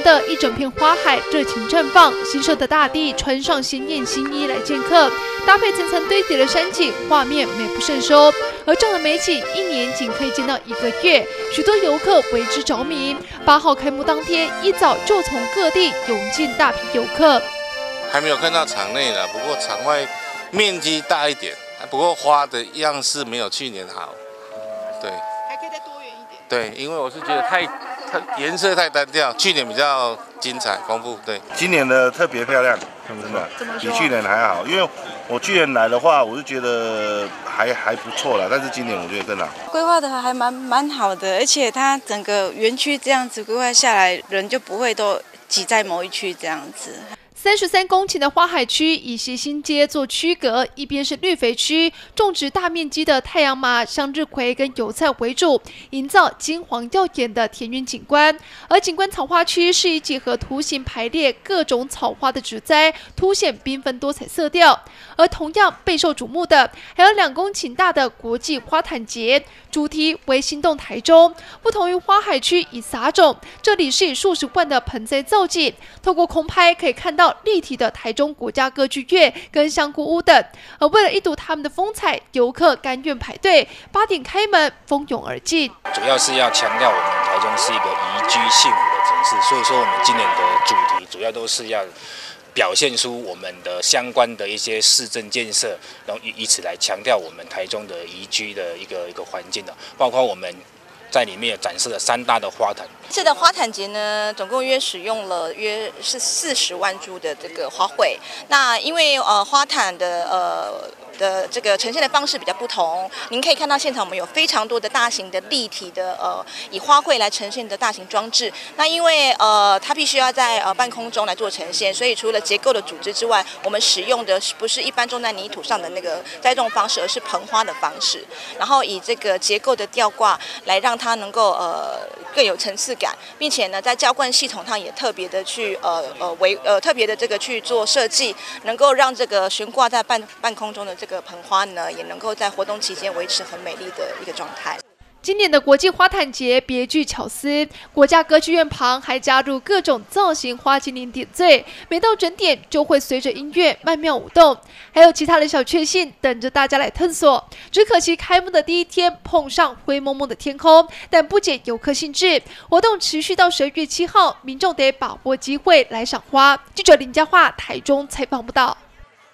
的一整片花海热情绽放，新生的大地穿上鲜艳新衣来见客，搭配层层堆叠的山景，画面美不胜收。而这样的美景，一年仅可以见到1个月，许多游客为之着迷。8号开幕当天，一早就从各地涌进大批游客。 还没有看到场内了，不过场外面积大一点，不过花的样式没有去年好。对， 还可以再多元一点。 对，因为我是觉得它颜色太单调，去年比较精彩丰富。对， 今年的特别漂亮，真的比去年还好。因为我去年来的话，我是觉得还不错啦，但是今年我觉得更好。 规划的还蛮好的，而且它整个园区这样子规划下来，人就不会都挤在某一区这样子。 33公顷的花海区以协兴街做区隔，一边是绿肥区，种植大面积的太阳麻、向日葵跟油菜为主，营造金黄耀眼的田园景观；而景观草花区是以几何图形排列各种草花的植栽，凸显缤纷多彩色调。而同样备受瞩目的，还有2公顷大的国际花坛节，主题为心动台中。不同于花海区以撒种，这里是以数十万的盆栽造景，透过空拍可以看到立体的台中国家歌剧院跟香菇屋等。而为了一睹他们的风采，游客甘愿排队，8点开门，蜂拥而进。 主要是要强调我们台中是一个宜居幸福的城市，所以说我们今年的主题主要都是要表现出我们的相关的一些市政建设，然后以此来强调我们台中的宜居的一个环境的，包括我们在里面展示了3大的花坛。 这次的花坛节呢，总共使用了约是40万株的这个花卉。那因为花坛的这个呈现的方式比较不同，您可以看到现场我们有非常多的大型的立体的以花卉来呈现的大型装置。那因为它必须要在半空中来做呈现，所以除了结构的组织之外，我们使用的不是一般种在泥土上的那个栽种方式，而是盆花的方式，然后以这个结构的吊挂来让它能够更有层次感，并且呢在浇灌系统上也特别的去特别的这个去做设计，能够让这个悬挂在半空中的这个盆花呢，也能够在活动期间维持很美丽的一个状态。 今年的国际花坛节别具巧思，国家歌剧院旁还加入各种造型花精灵点缀，每到整点就会随着音乐曼妙舞动，还有其他的小确幸等着大家来探索。只可惜开幕的第一天碰上灰蒙蒙的天空，但不减游客兴致。活动持续到12月7号，民众得把握机会来赏花。记者林佳桦台中采访报道。